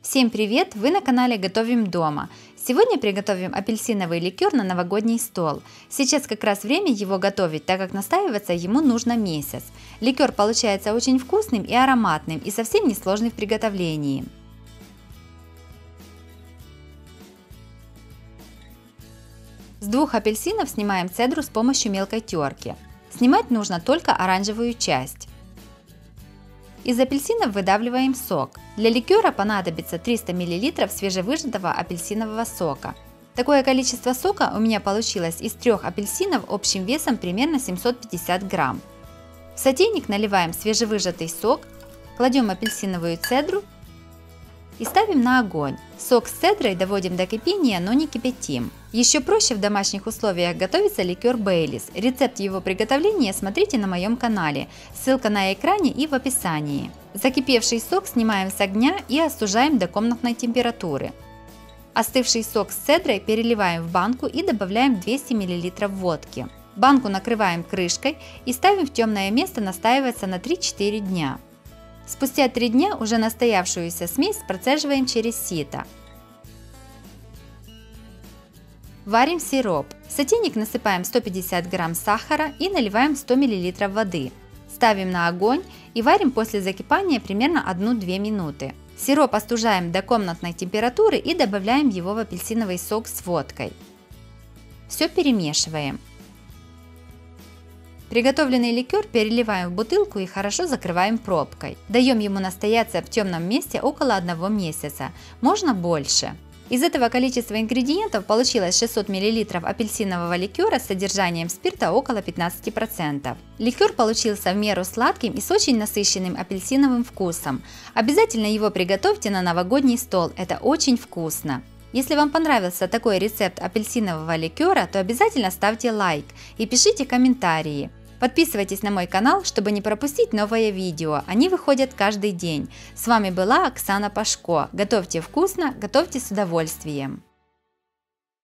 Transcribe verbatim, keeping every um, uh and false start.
Всем привет! Вы на канале Готовим дома. Сегодня приготовим апельсиновый ликер на новогодний стол. Сейчас как раз время его готовить, так как настаиваться ему нужно месяц. Ликер получается очень вкусным и ароматным и совсем не сложный в приготовлении. С двух апельсинов снимаем цедру с помощью мелкой терки. Снимать нужно только оранжевую часть. Из апельсинов выдавливаем сок. Для ликера понадобится триста миллилитров свежевыжатого апельсинового сока. Такое количество сока у меня получилось из трех апельсинов общим весом примерно семьсот пятьдесят грамм. В сотейник наливаем свежевыжатый сок, кладем апельсиновую цедру и ставим на огонь. Сок с цедрой доводим до кипения, но не кипятим. Еще проще в домашних условиях готовится ликер Бейлис. Рецепт его приготовления смотрите на моем канале. Ссылка на экране и в описании. Закипевший сок снимаем с огня и остужаем до комнатной температуры. Остывший сок с цедрой переливаем в банку и добавляем двести миллилитров водки. Банку накрываем крышкой и ставим в темное место настаиваться на три-четыре дня. Спустя три дня уже настоявшуюся смесь процеживаем через сито. Варим сироп. В сотейник насыпаем сто пятьдесят грамм сахара и наливаем сто миллилитров воды. Ставим на огонь и варим после закипания примерно одну-две минуты. Сироп остужаем до комнатной температуры и добавляем его в апельсиновый сок с водкой. Все перемешиваем. Приготовленный ликер переливаем в бутылку и хорошо закрываем пробкой. Даем ему настояться в темном месте около одного месяца, можно больше. Из этого количества ингредиентов получилось шестьсот миллилитров апельсинового ликера с содержанием спирта около пятнадцати процентов. Ликер получился в меру сладким и с очень насыщенным апельсиновым вкусом. Обязательно его приготовьте на новогодний стол, это очень вкусно. Если вам понравился такой рецепт апельсинового ликера, то обязательно ставьте лайк и пишите комментарии. Подписывайтесь на мой канал, чтобы не пропустить новое видео, они выходят каждый день. С вами была Оксана Пашко. Готовьте вкусно, готовьте с удовольствием.